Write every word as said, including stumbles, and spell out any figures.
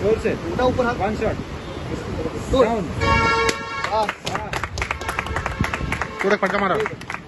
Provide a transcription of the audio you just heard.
जोर से उठा ऊपर हाथ। वन शॉट दूर। डाउन हाँ हाँ थोड़ा फटका मारा